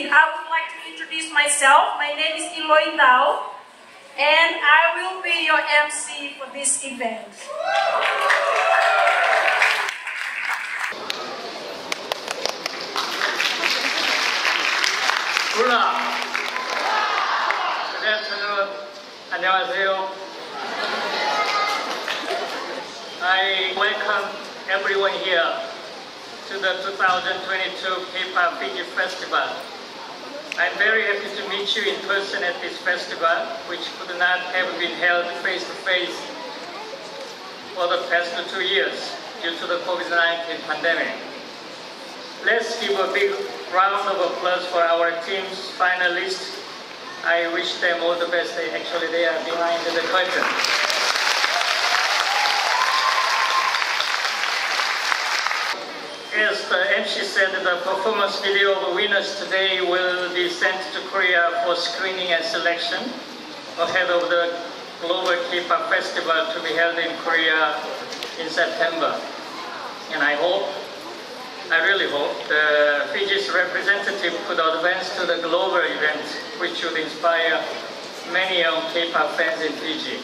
begin, I would like to introduce myself. My name is Eloy Tao, and I will be your MC for this event. Good afternoon. 안녕하세요. I welcome everyone here to the 2022 K-pop Fiji Festival. I'm very happy to meet you in person at this festival, which could not have been held face-to-face for the past 2 years due to the COVID-19 pandemic. Let's give a big round of applause for our team's finalists. I wish them all the best. Actually, they are behind the curtain. As the MC said, the performance video of winners today will be sent to Korea for screening and selection ahead of the Global K-pop Festival to be held in Korea in September. And I really hope the Fiji's representative could advance to the global event, which would inspire many young K-pop fans in Fiji.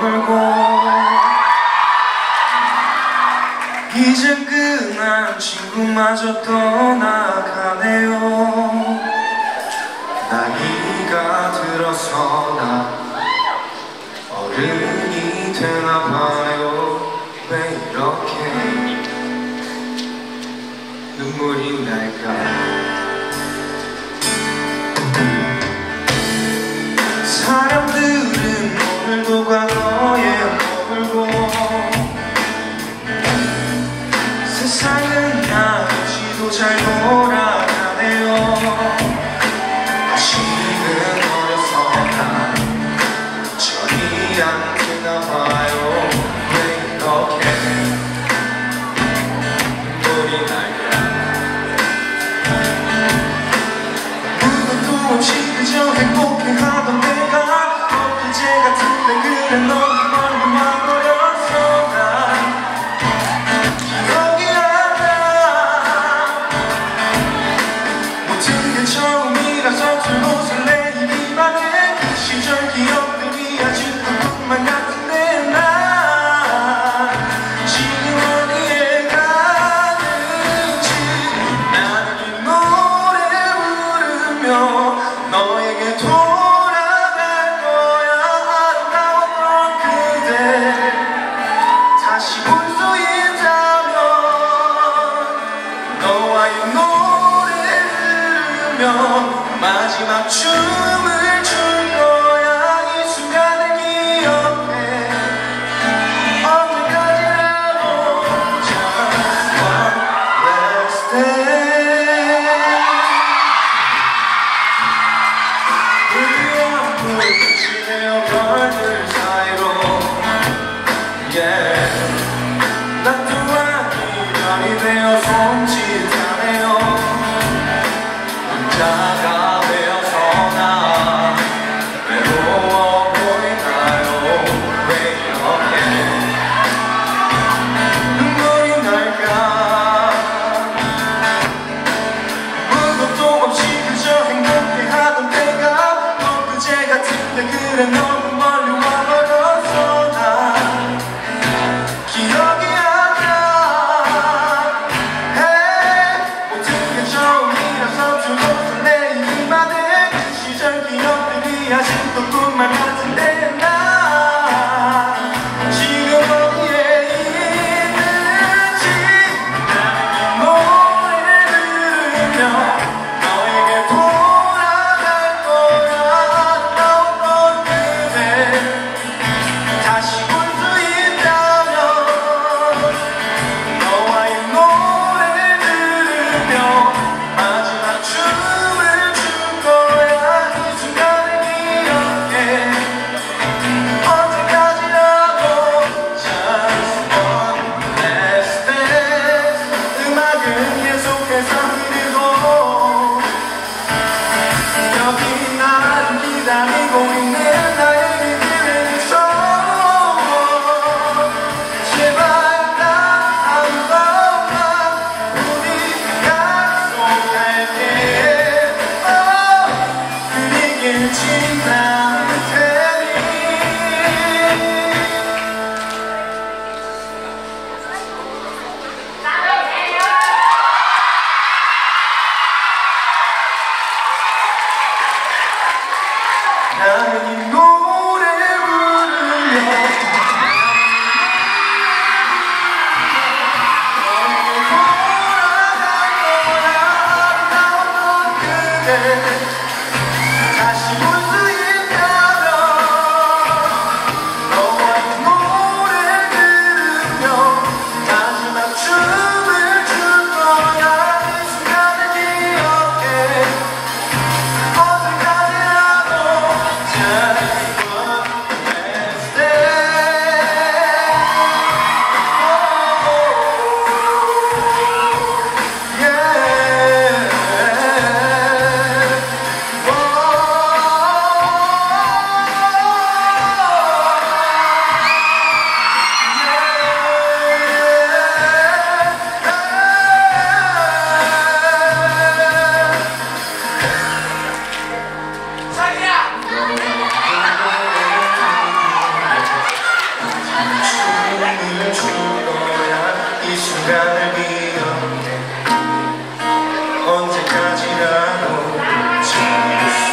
머물고 이젠 끝난 친구마저 떠나가네요. 나이가 들어서나 어른이 되나봐요. 왜 이렇게 눈물이 날까. 사람들은 오늘도 과거에 머물고 세상은 아직도 잘 돌아가네요. 아직은 어려서나 저리 안 되나봐요. 왜 이렇게 눈물이 날까. 꿈을 줄 거야. 이 순간을 기억해. 언제까지라도 참을 수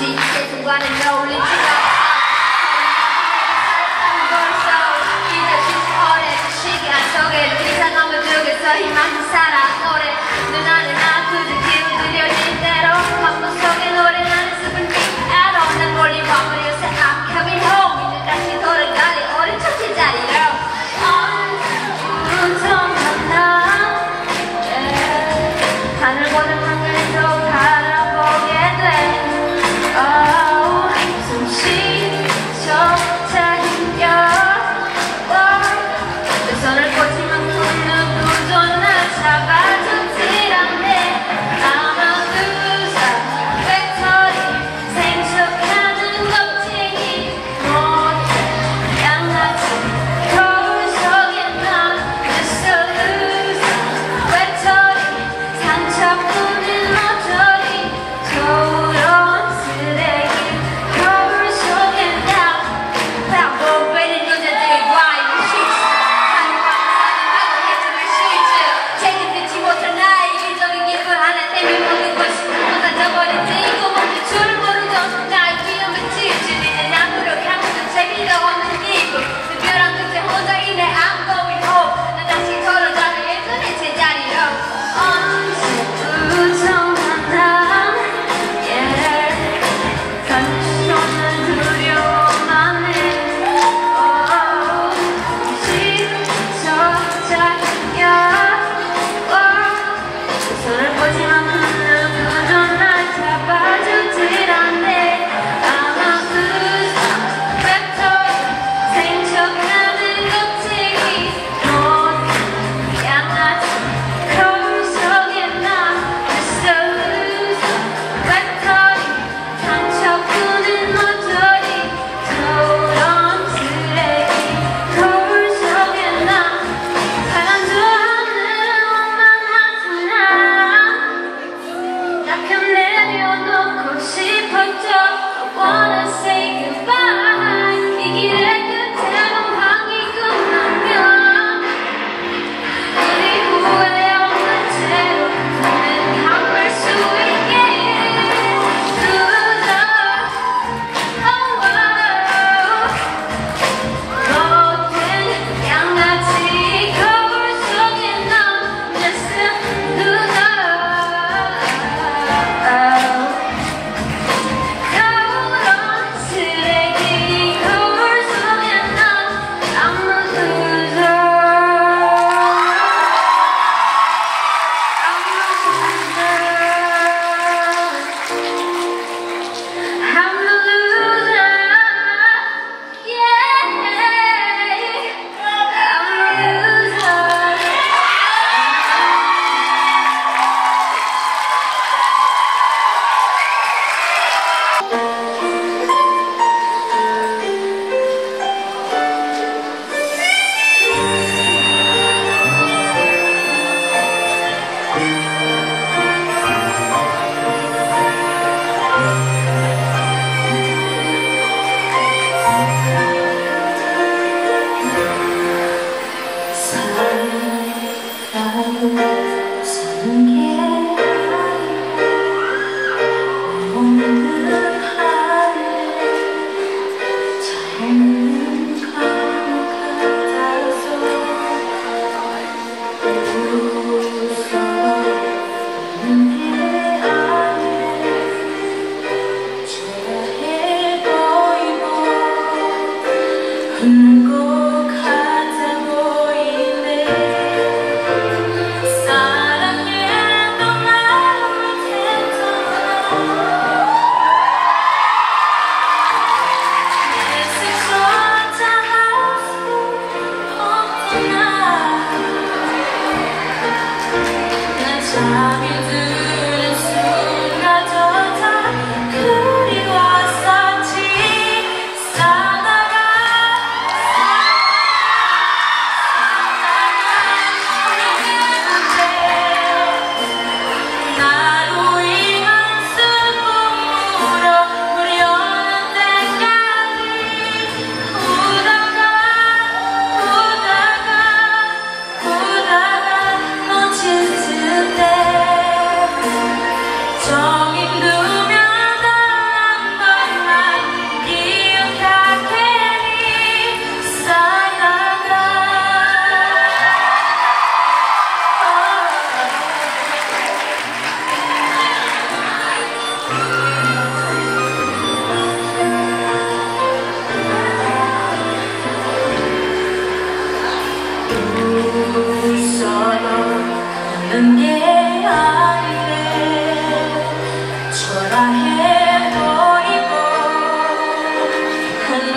어울리지 않아. 벌써 이제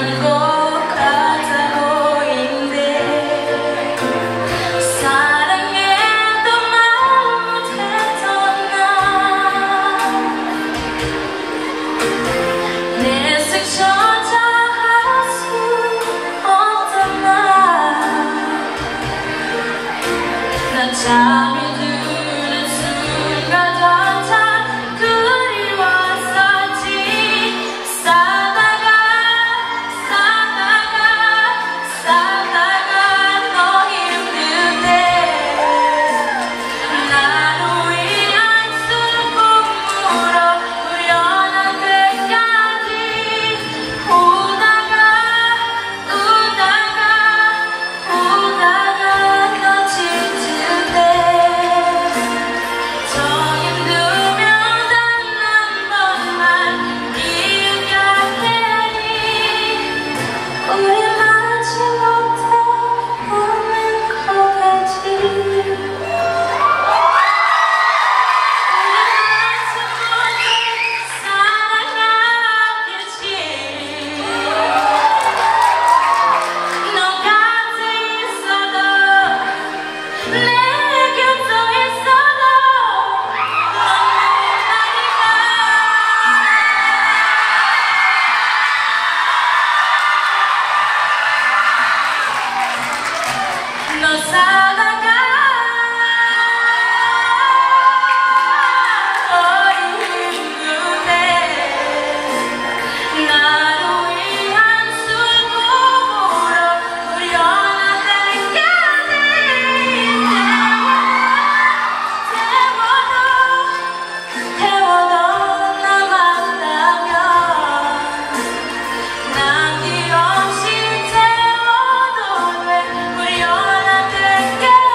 잠이 드는 순간조차 그리웠었지. 싸다가 너 힘들 때 나를 위한 술국물로 우려난 때까지 우다가 너 지칠 때 저 힘들면 단 한 번만 기억해 하니 우리 마치 못해 오는 거겠지. 우리 마치 못해 사랑하겠지. 너 곁에 있어도 내 곁에 있어도 너 살다가 힘든데 나를 위한 술국으로 우려난 때까지 태워도 남았다면 남김없이 태워도 돼. 우려난 때까지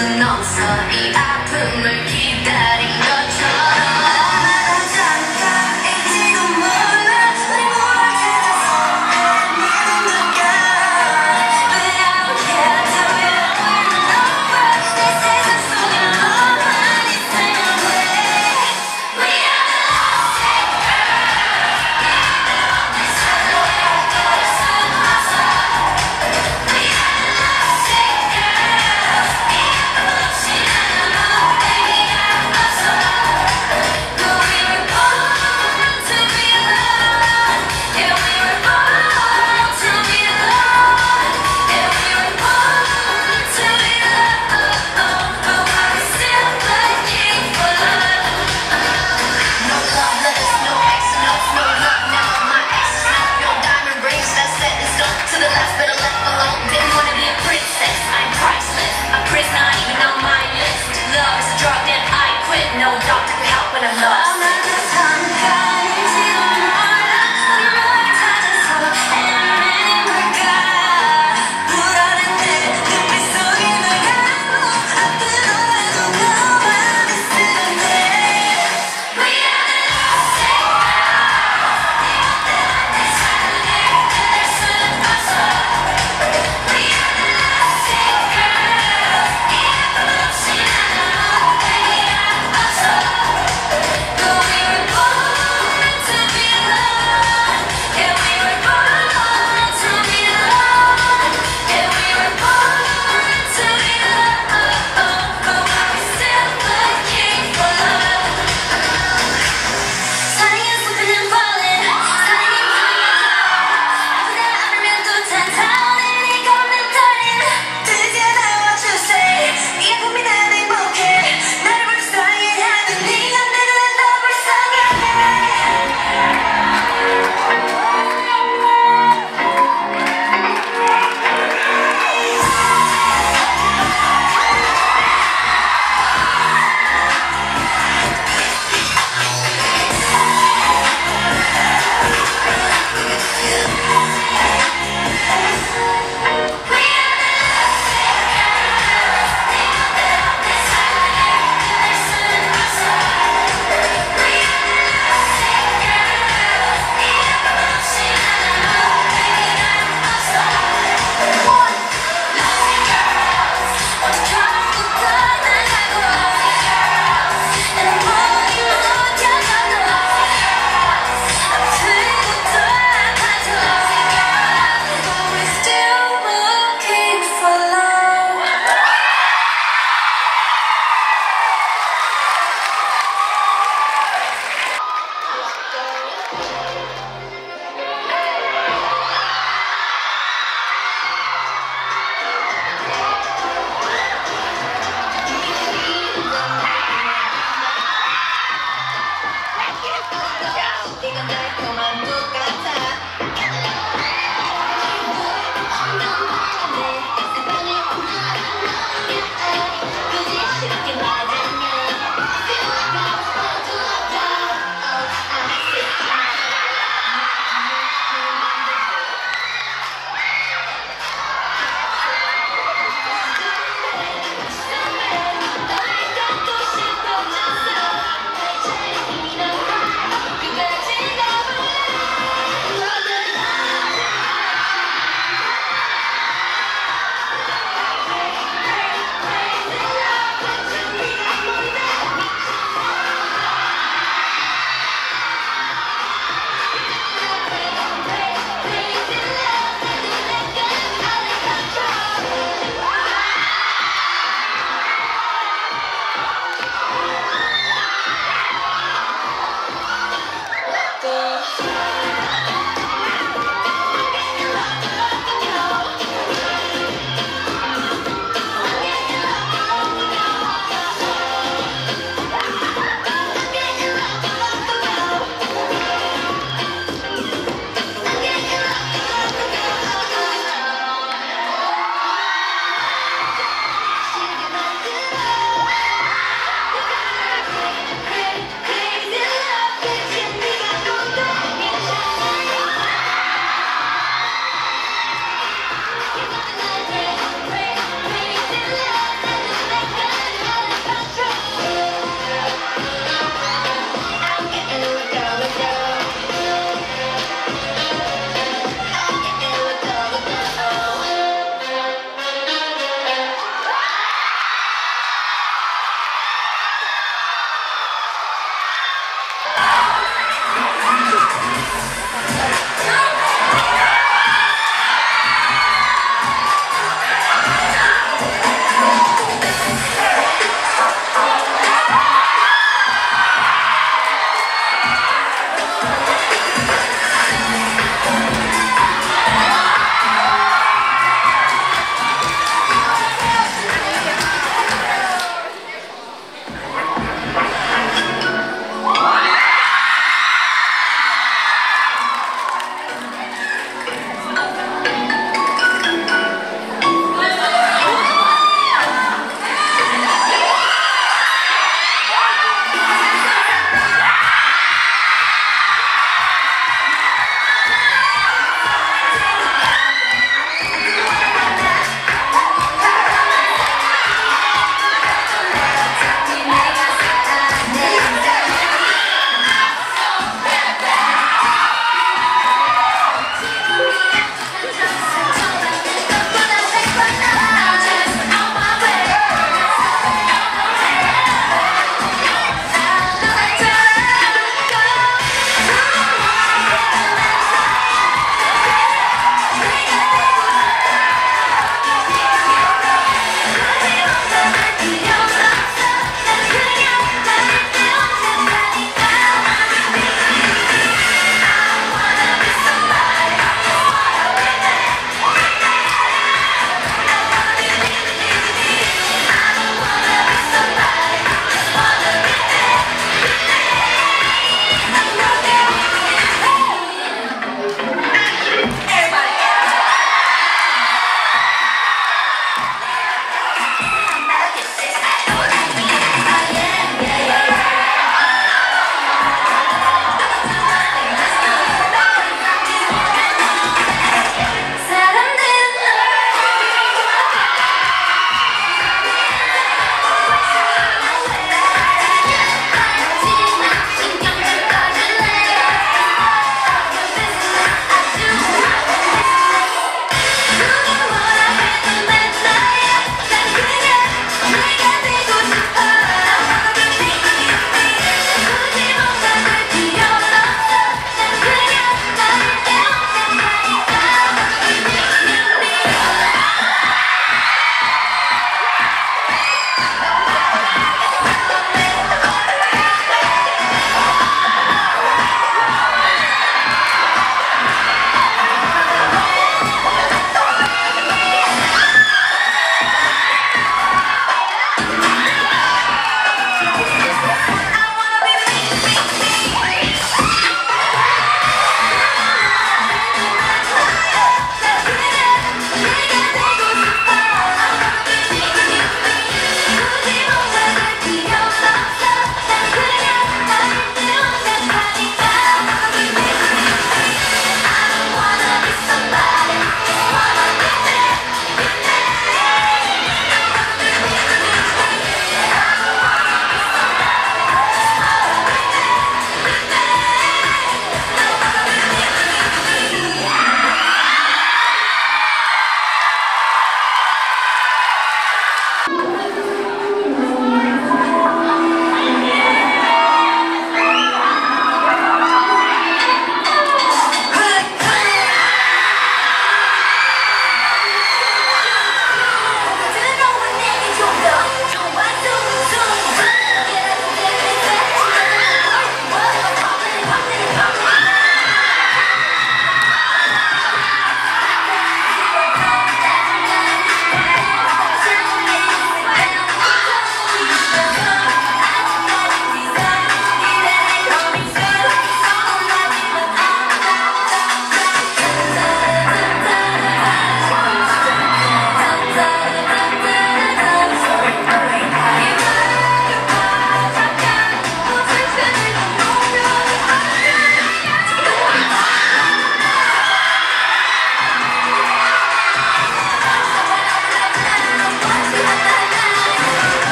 순 없어 이 아픔을 기다린 것처럼 말하지 않을까 인지도 몰라 우리 무얼 찾아서 내는 걸까 But I don't care tell me we're over 내 세상 속에 너만 있으면 돼 We are the lost and girls 내 손을 할 수 없어 We are the lost and girls 이해도 없이 나는 baby I'm lost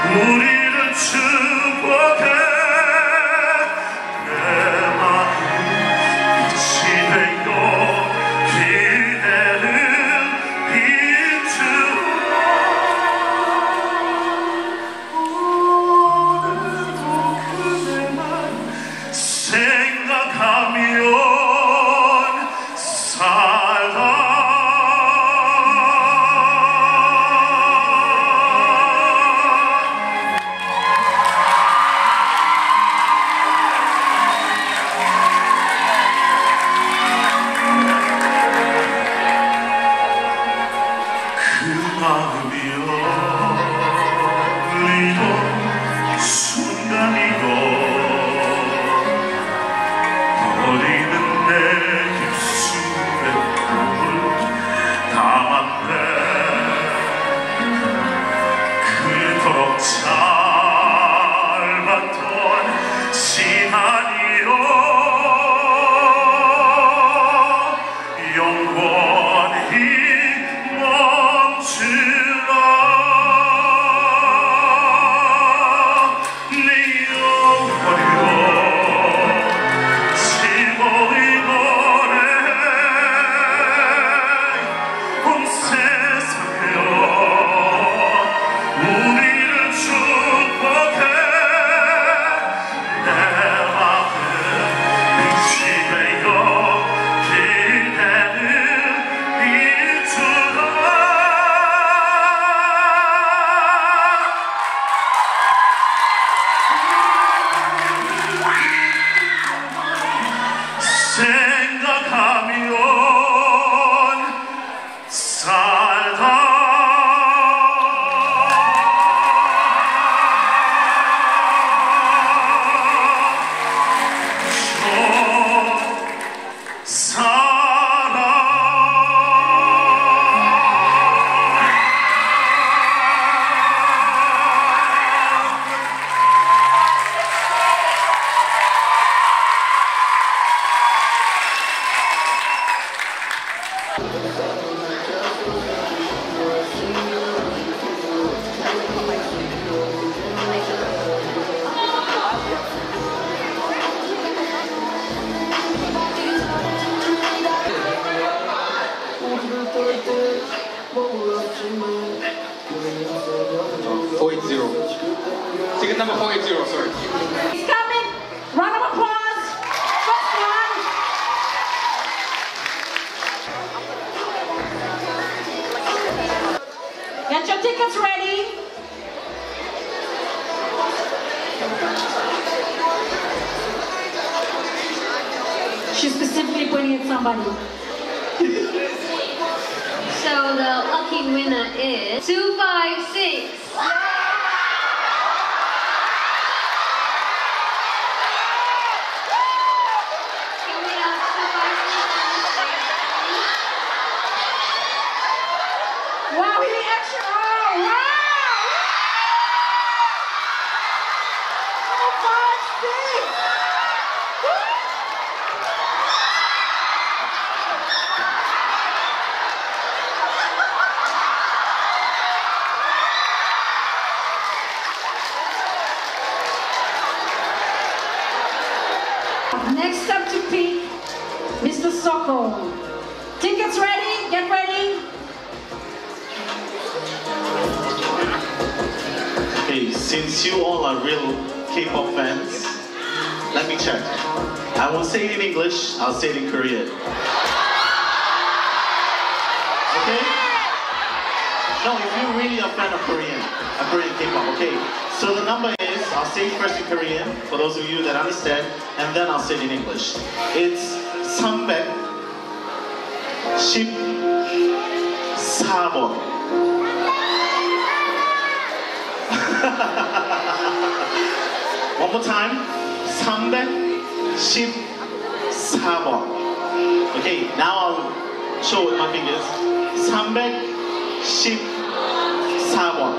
우리를 축복해 내 마음 빛이 되고 기대는 빛으로 오늘도 그대만 생각하며 살다 그 마음이여 울리던 순간이고 버리는 내 입술에 꿈을 담았네 그토록 짧았던 시간이여 영원히 멈추라 네 영혼이여 지고의 노래 온 세상에요 우리를 축복해 내 마음 빛이 되어 기대는 빛으로 생각하면 살다 Ticket number 480, sorry. He's coming. Round of applause. First one. Get your tickets ready. She's specifically pointing at somebody. So the lucky winner is 256. Can we have 256? Wow, he did extra. Oh, wow. 256. Next up to peak, Mr. Soko. Tickets ready? Get ready. Hey, since you all are real K-pop fans, let me check. I won't say it in English, I'll say it in Korean. Okay? No, if you're really a fan of Korean K-pop, okay? So the number is, I'll say it first in Korean, for those of you that understand, and then I'll say it in English. It's 314번. One more time. 314번. Okay, now I'll show with my fingers. 314번.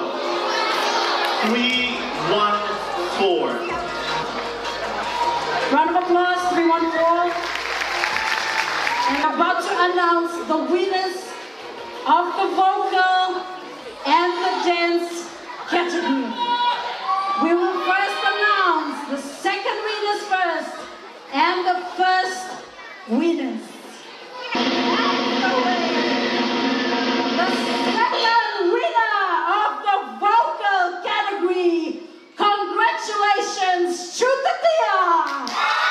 314. Round of applause, 314. And I'm about to announce the winners of the vocal and the dance category. And the first winners. The second winner of the vocal category. Congratulations, Chutatia!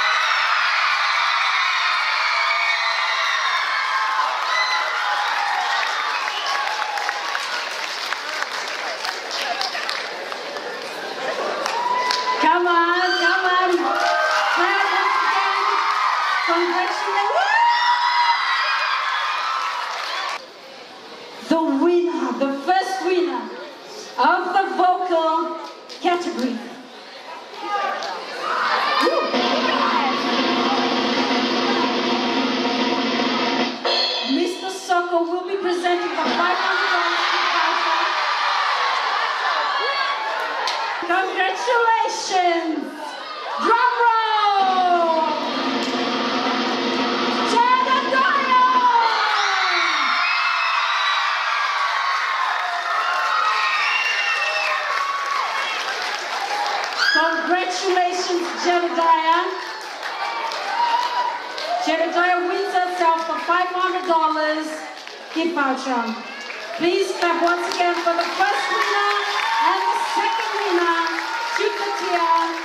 Come on, come on. Clap once again. Congratulations. The winner, the first winner of the vocal category. Mr. Soko will be presenting the $500. Congratulations! Drum roll! Jedediah! Congratulations, Jedediah. Jedediah wins herself the $500 gift voucher. Please clap once again for the first winner and the second winner, Chutatia,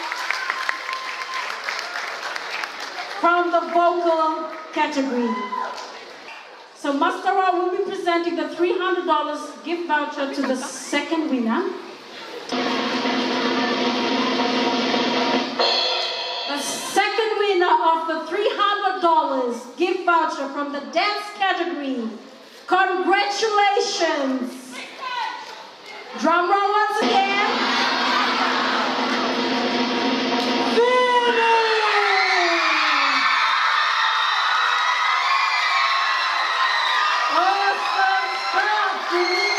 from the vocal category. So Mastara will be presenting the $300 gift voucher to the second winner. The second winner of the $300 gift voucher from the dance category. Congratulations! Drum roll once again. Vinny! Awesome stuff, Vinny!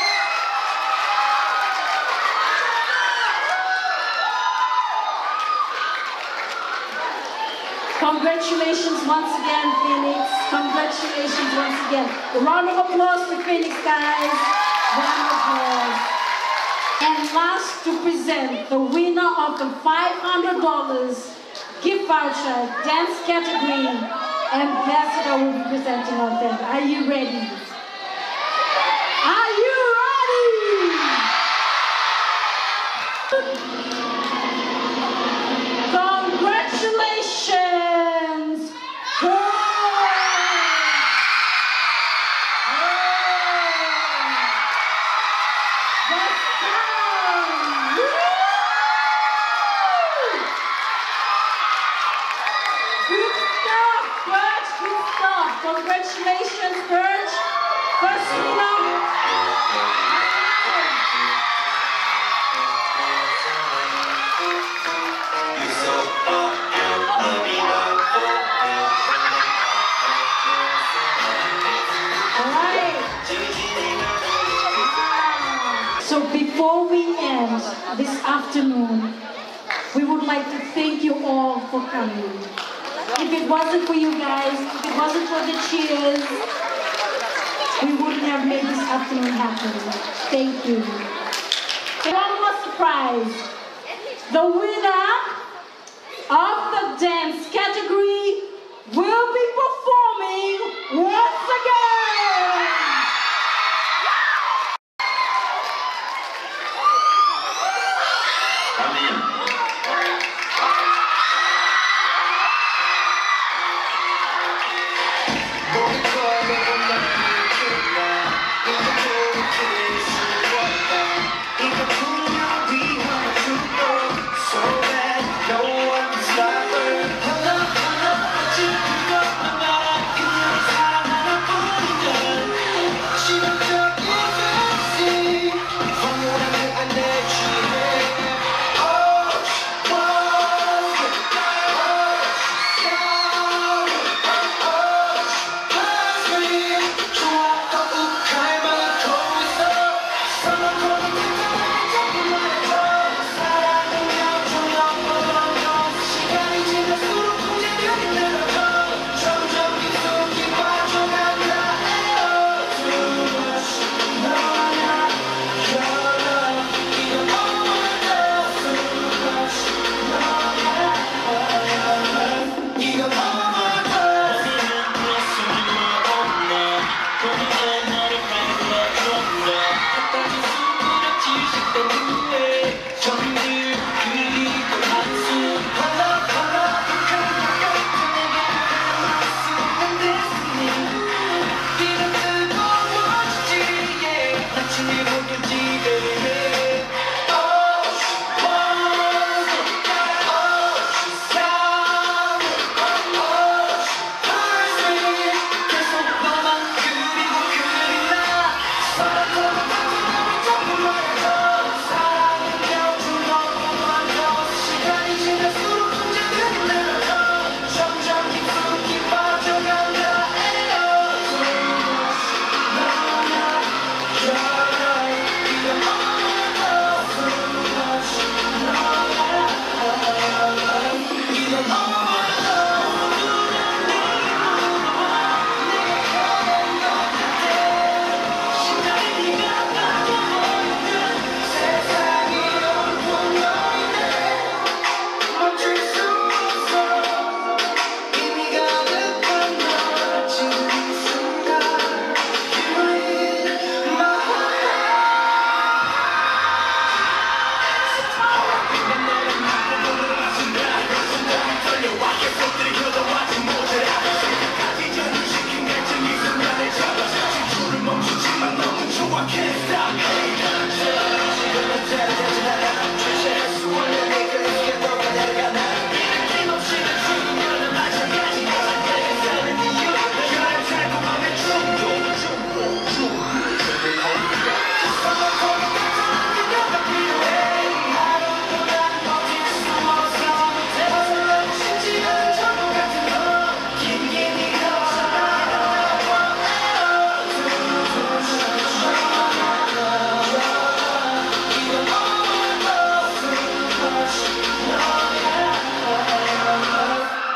Congratulations once again, Phoenix. Congratulations once again. A round of applause for Phoenix, guys. Round of applause. And last to present the winner of the $500 gift voucher dance category, Ambassador will be presenting on that. Are you ready? Are you ready? Congratulations! Congratulations, Birch. First winner. So before we end this afternoon, we would like to thank you all for coming. If it wasn't for you guys, if it wasn't for the cheers, we wouldn't have made this afternoon happen. Thank you. And one more surprise. The winner of the dance category will be performing once again.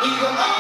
이건